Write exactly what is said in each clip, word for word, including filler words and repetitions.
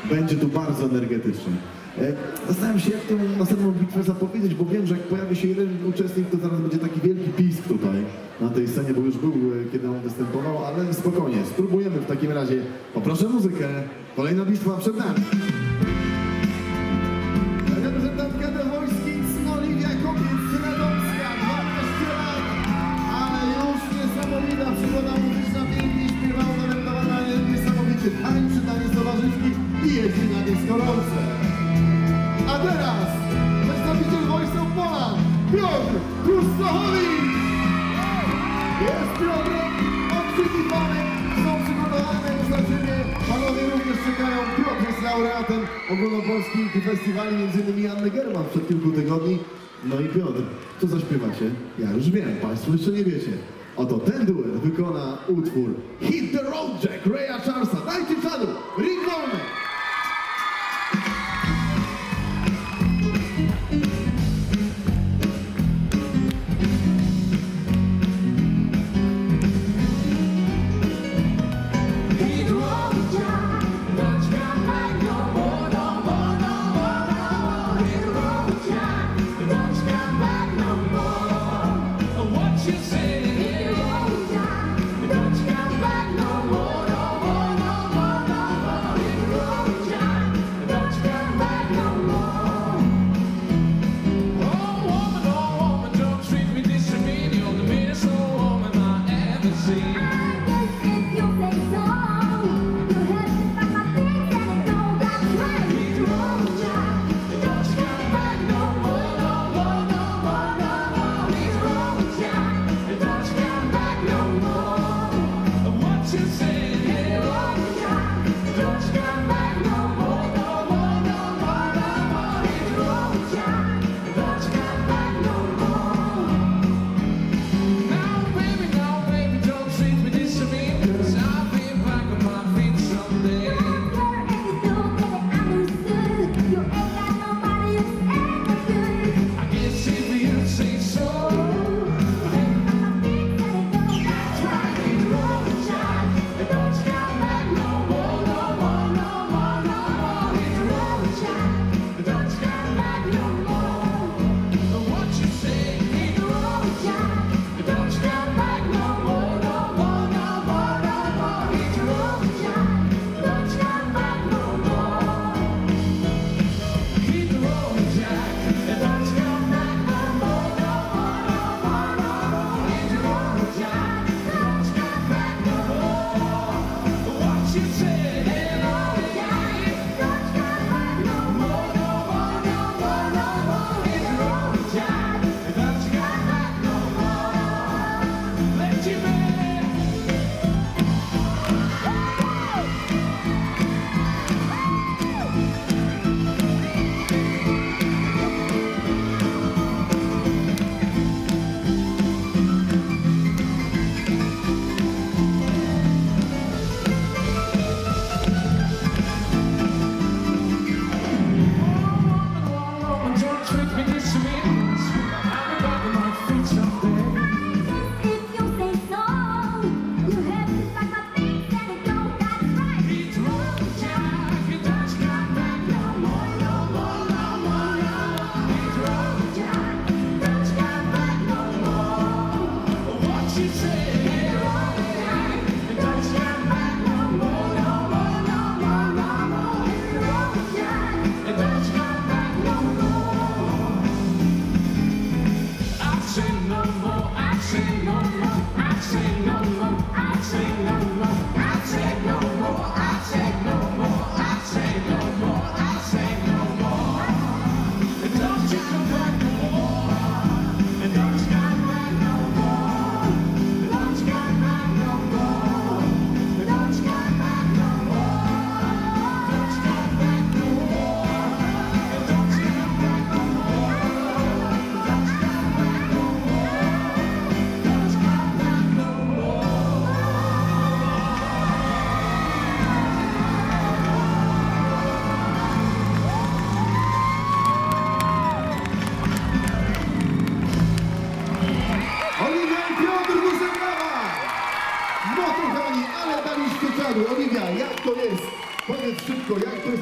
Będzie tu bardzo energetycznie. Zastanawiam się, jak tę następną bitwę zapowiedzieć, bo wiem, że jak pojawi się jeden uczestnik, to zaraz będzie taki wielki pisk tutaj na tej scenie, bo już był, kiedy on występował, ale spokojnie, spróbujemy w takim razie. Poproszę muzykę, kolejna bitwa przed nami. Reprezentantka The Voice Kids, Oliwia Kopiec z Radomska, dwanaście lat, ale już niesamowita przygoda muzyczna, pięknie śpiewa, talentowana, niesamowity tańczy, taniec towarzyski i jeździ na deskorolce. A teraz przedstawiciel Voice of Poland, Piotr Truskowicz! Jest Piotrem oczekiwany, są przygotowane już na ciebie. Panowie również czekają. Piotr jest laureatem ogólnopolskich festiwali, między innymi Anny German przed kilku tygodni. No i Piotr, co zaśpiewacie? Ja już wiem, państwo jeszcze nie wiecie. Oto ten duet wykona utwór Hit the Road Jack Raya Charlesa. Dajcie czadu, Ringolny! Don't you come back no more, no more, no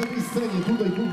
tej scenie, tutaj, tutaj.